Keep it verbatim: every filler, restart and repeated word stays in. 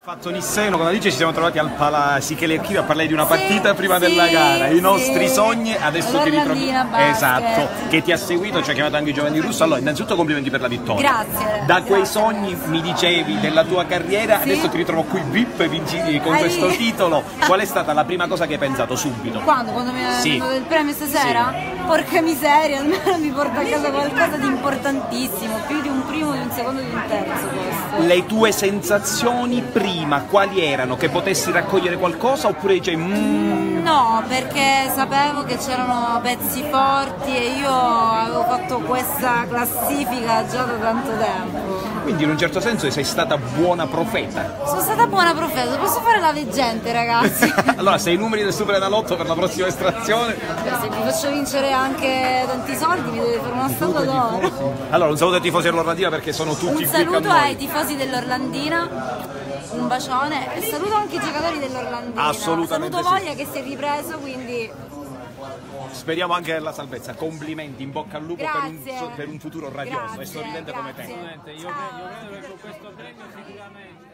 Fatto Nisseno, con Alice ci siamo trovati al Pala Sichele Archivio a parlare di una partita sì, prima sì, della gara, i nostri sì. sogni, adesso ti ritrovi. Esatto, Basket. che ti ha seguito, ci ha chiamato anche Giovanni Russo. Allora, innanzitutto complimenti per la vittoria. Grazie. Da quei grazie, sogni grazie. mi dicevi della tua carriera, Sì. adesso ti ritrovo qui V I P vinciti con Hai questo visto? titolo. Qual è stata la prima cosa che hai pensato subito? Quando? Quando mi ha Sì. dato il premio stasera? Sì. Porca miseria, almeno mi porta a casa qualcosa di importantissimo, più di un primo, di un secondo, di un terzo questo. Le tue sensazioni prima quali erano? Che potessi raccogliere qualcosa oppure dicevi mmm... No, perché sapevo che c'erano pezzi forti e io avevo fatto questa classifica già da tanto tempo. Quindi in un certo senso sei stata buona profeta. Sono stata buona professa, posso fare la veggente, ragazzi? Allora, se i numeri del Super Enalotto per la prossima estrazione. Se vi faccio vincere anche tanti soldi mi dovete fare una statua d'oro. Allora, un saluto ai tifosi dell'Orlandina perché sono tutti Un qui saluto con noi. ai tifosi dell'Orlandina, un bacione e saluto anche i giocatori dell'Orlandina. Assolutamente Saluto sì. Voglia che si è ripreso, quindi Speriamo anche nella salvezza. Complimenti, in bocca al lupo per un, Grazie. per un futuro radioso e Grazie, sorridente come te. grazie. Io, Ciao. io credo che con questo premio sicuramente